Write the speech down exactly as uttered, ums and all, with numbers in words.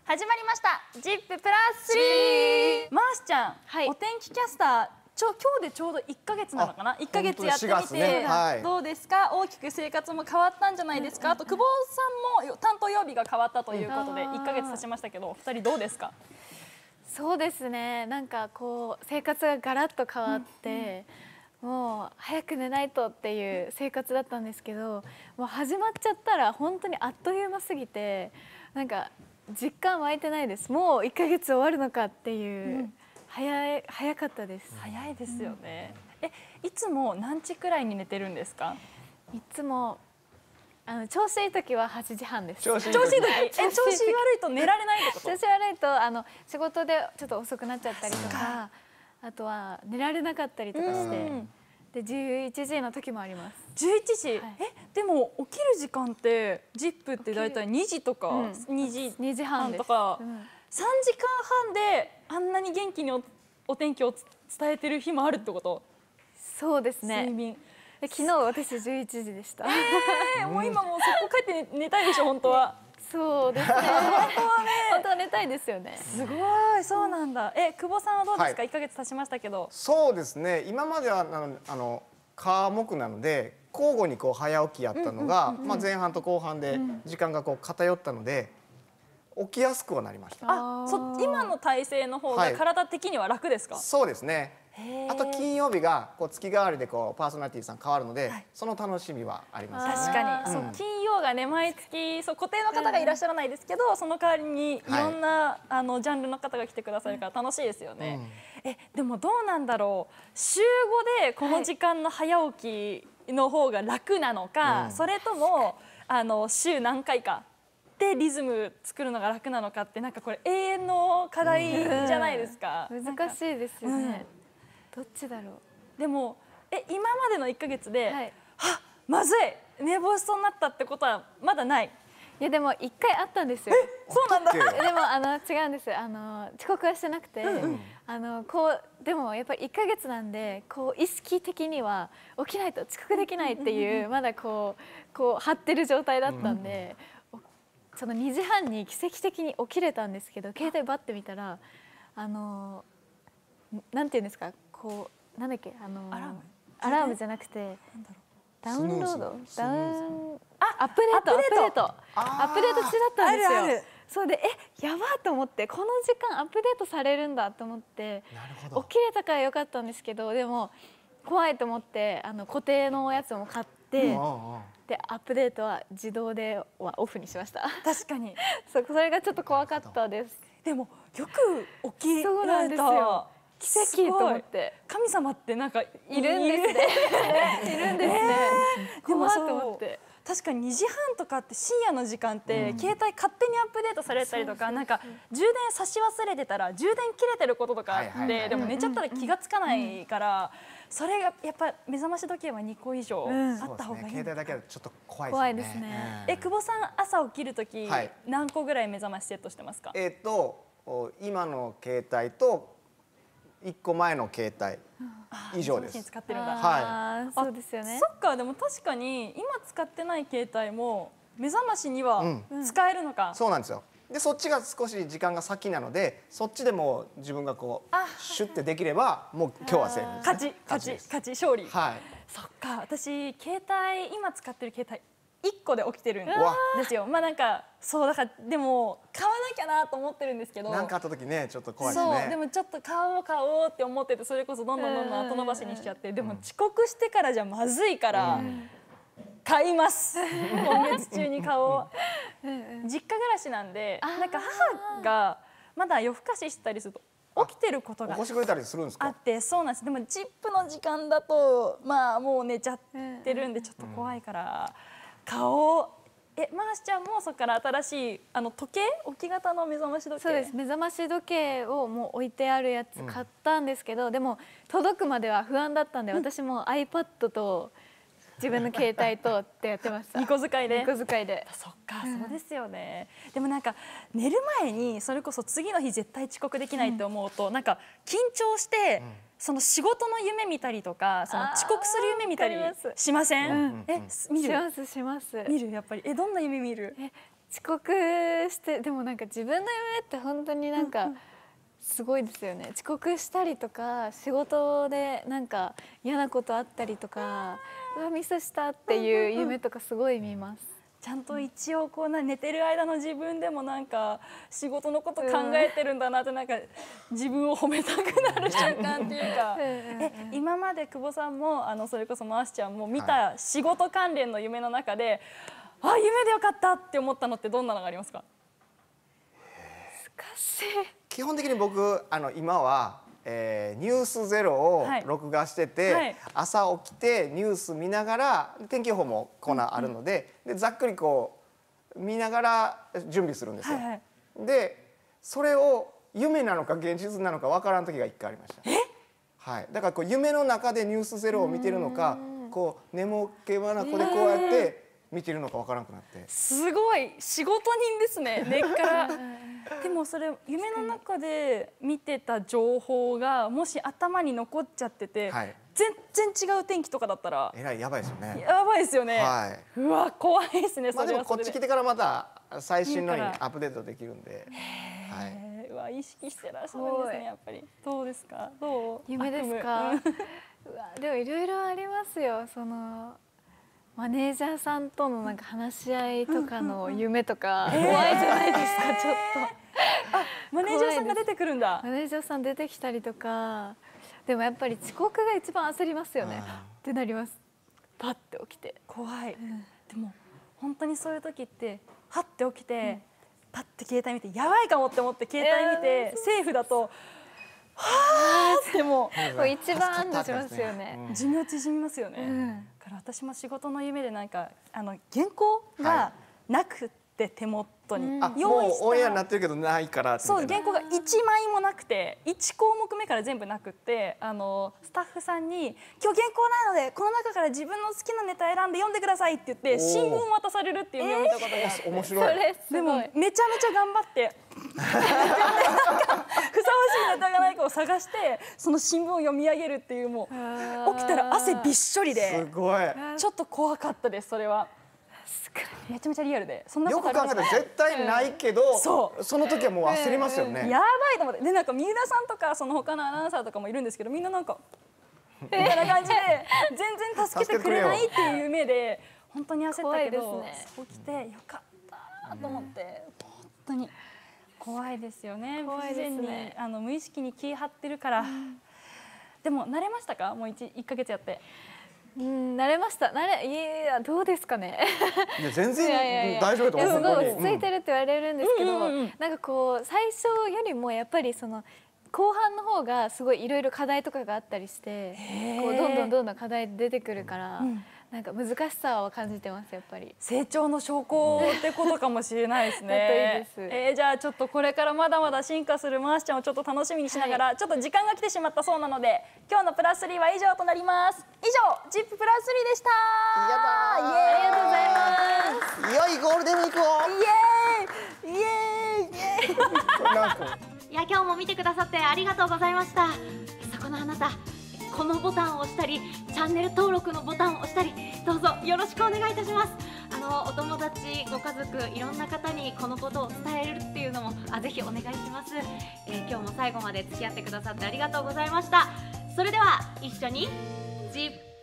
始まりました。ジッププラススリー。マーシちゃん、はい、お天気キャスター、ちょ今日でちょうどいっかげつなのかな。いっかげつやってみて、ねはい、どうですか。大きく生活も変わったんじゃないですか。あと久保さんも担当曜日が変わったということで、いっかげつ経ちましたけど、お二人どうですか。 そうですね。なんかこう生活がガラッと変わって。うん、もう早く寝ないとっていう生活だったんですけど、もう始まっちゃったら本当にあっという間すぎて、なんか実感湧いてないです。もういっかげつ終わるのかっていう、うん、早い早かったです。 早いですよね。うん、え、いつも何時くらいに寝てるんですか。 いつもあの調子いい時ははちじはんです。 調子いい時、え、調子悪いと寝られないってこと？ 調子悪いとあの仕事でちょっと遅くなっちゃったりとか、あとは寝られなかったりとかして。でじゅういちじの時もあります。 じゅういちじ、はい、えでも起きる時間ってジップってだいたいにじとか、うん、にじはんとか、うん、さんじかんはんであんなに元気に お, お天気を伝えてる日もあるってこと？ そうですね。 睡眠。 昨日私じゅういちじでした。 えー、もう今もうそこ帰って 寝, 寝たいでしょ本当は。 そうですね。本当はね。本当は寝たいですよね。 すごい、そうなんだ。え、久保さんはどうですか。いっかげつ経ちましたけど。 そうですね。今まではあのあの科目なので交互にこう早起きやったのが、まあ前半と後半で時間がこう偏ったので起きやすくはなりました。 あ、そ今の体勢の方が体的には楽ですか。 はい、そうですね。あと金曜日がこう月替わりでこうパーソナリティさん変わるので、はい、その楽しみはありますね。 確かに、うん、そう金曜がね毎月そう固定の方がいらっしゃらないですけど、うん、その代わりにいろんな、はい、あのジャンルの方が来てくださるから楽しいですよね。うん、えでもどうなんだろう。週ごでこの時間の早起きの方が楽なのか、はい、それともあの週何回かでリズム作るのが楽なのかってなんかこれ永遠の課題じゃないですか。 うん、難しいですよね。うんどっちだろう。でもえ今までのいっかげつで、はい、はっまずい寝坊しそうになったってことはまだない。 いやでもいっかいあったんですよ。 えそうなんだ。 でもあの違うんです。あの遅刻はしてなくて、うん、あのこうでもやっぱりいっかげつなんでこう意識的には起きないと遅刻できないっていうまだこうこう張ってる状態だったんで、うん、そのにじはんに奇跡的に起きれたんですけど、携帯バッて見たらあのなんていうんですか。こうなんだっけあのアラームアラームじゃなくてダウンロードダウンあアップデートアップデートアップデート中だったんですよ。あるあるそうでえやばーと思ってこの時間アップデートされるんだと思って起きれたからよかったんですけど、でも怖いと思ってあの固定のやつも買って、うん、でアップデートは自動ではオフにしました。 確かにそそれがちょっと怖かったです。 でもよく起きられた。 奇跡と思って神様ってなんかいるんですね。いるんですね。でもそう確かににじはんとかって深夜の時間って携帯勝手にアップデートされたりとか、なんか充電差し忘れてたら充電切れてることとかあって、でも寝ちゃったら気がつかないから、それがやっぱ目覚まし時計はにこ以上あった方がいい。 携帯だけはちょっと怖いですね。 怖いですね。 え久保さん朝起きる時何個ぐらい目覚ましセットしてますか。 えっと今の携帯といっこまえの携帯以上です。 使ってるんだ。 はい。そうですよね。 そっか、でも確かに今使ってない携帯も目覚ましには使えるのか。 うん、そうなんですよ。でそっちが少し時間が先なので、そっちでも自分がこうシュッてできればもう今日はセーフです、ね。 勝ち勝ち勝ち勝利。 はい。 そっか、私携帯今使ってる携帯いっこで起きてるんですよ。まあなんかそうだからでも買わなきゃなと思ってるんですけど、 何かあった時ねちょっと怖いですね。 そうでもちょっと買おう買おうって思ってて、それこそどんどんどんどん後延ばしにしちゃって、でも遅刻してからじゃまずいから買います。今月中に買おう。実家暮らしなんで、なんか母がまだ夜更かししたりすると起きてることが起こしてくれたりするんですか。 あって、そうなんです。でもジップの時間だとまあもう寝ちゃってるんでちょっと怖いから買おう。えマーシちゃんもそこから新しいあの時計置き型の目覚まし時計。 そうです。目覚まし時計をもう置いてあるやつ買ったんですけど、うん、でも届くまでは不安だったんで、うん、私も iPad と自分の携帯とってやってました。 にこ使いで。 にこ使いで。 そっか、うん、そうですよね。でもなんか寝る前にそれこそ次の日絶対遅刻できないって思うと、うん、なんか緊張して、うん、その仕事の夢見たりとか、その遅刻する夢見たりしません？え、 見る？しますします。 見るやっぱり。え、どんな夢見る？ え、 遅刻してでもなんか自分の夢って本当になんかすごいですよね。遅刻したりとか仕事でなんか嫌なことあったりとかうわミスしたっていう夢とかすごい見ます。 ちゃんと一応こうな寝てる間の自分でもなんか仕事のこと考えてるんだなってなんか自分を褒めたくなる瞬間っていうかえ今まで久保さんもあのそれこそまーしちゃんも見た仕事関連の夢の中で、はい、あ夢でよかったって思ったのってどんなのがありますか？ 難しい。 基本的に僕あの今はえー、ニュースゼロを録画してて、はい、朝起きてニュース見ながら天気予報もコーナーあるので、うんうん、でざっくりこう見ながら準備するんですよ。はいはい、でそれを夢なのか現実なのかわからん時が一回ありました。はい、だからこう夢の中でニュースゼロを見てるのかこう眠気まなこでこうやって見てるのかわからなくなって、 すごい仕事人ですね根っからでもそれ夢の中で見てた情報がもし頭に残っちゃってて、はい、全然違う天気とかだったらえらいやばいですよね。 やばいですよね、はい、うわ怖いですね。 まあでもこっち来てからまた最新のにアップデートできるんで、 はい、うわ意識してらっしゃるんですねやっぱり。どうですか？どう夢ですか？うわでもいろいろありますよ。そのマネージャーさんとのなんか話し合いとかの夢とか怖いじゃないですか、ちょっと。 あ、マネージャーさんが出てくるんだ。 マネージャーさん出てきたりとか、でもやっぱり遅刻が一番焦りますよね。ってなります。パッて起きて。 怖い。うん、でも本当にそういう時ってパッて起きて、うん、パッて携帯見てやばいかもって思って携帯見て、えー、セーフだと。はあってもう一番安堵しますよね。 寿命縮みますよね。うん、だから私も仕事の夢でなんかあの原稿がなくって手元に、 はい、用意したもうオンエアになってるけどないからそう原稿がいちまいもなくていち項目目から全部なくってあのスタッフさんに「今日原稿ないのでこの中から自分の好きなネタ選んで読んでください」って言って新聞を渡されるっていう夢を見たことがあって、 えー、面白い。 でもめちゃめちゃ頑張ってふさわしいネタがないかを探してその新聞を読み上げるっていうもう起きたら汗びっしょりですごいちょっと怖かったです。それはめちゃめちゃリアルでそんなことありますよく考えたら絶対ないけど、うん、そうその時はもう焦りますよね、 うん、やばいと思ってでなんか三浦さんとかその他のアナウンサーとかもいるんですけどみんななんかみたいな感じで全然助けてくれないっていう夢で本当に焦ったけど、ね、起きてよかったと思って、うん、本当に怖いですよね。不自然にあの無意識に気張ってるから、うん、でも慣れましたか？もう 1, いっかげつやってうん、慣れました。慣れ、いや、どうですかね。 いや、全然大丈夫だと思う。 すごい落ち着いてるって言われるんですけど、なんかこう最初よりもやっぱりその後半の方がすごいいろいろ課題とかがあったりして、こうどんどんどんどん課題出てくるから、うん、なんか難しさを感じてますやっぱり。 成長の証拠ってことかもしれないですね。いいです。えー、じゃあちょっとこれからまだまだ進化するまーしちゃんをちょっと楽しみにしながら、はい、ちょっと時間が来てしまったそうなので今日のプラススリーは以上となります。以上ジッププラススリーでした。 やだー。 ありがとうございます。 良いゴールデンウィークを。 イエーイイエーイイエーイ。 いや今日も見てくださってありがとうございました。そこのあなたこのボタンを押したりチャンネル登録のボタンを押したりどうぞよろしくお願いいたします。あのお友達ご家族いろんな方にこのことを伝えるっていうのもあぜひお願いします、えー、今日も最後まで付き合ってくださってありがとうございました。それでは一緒にジップ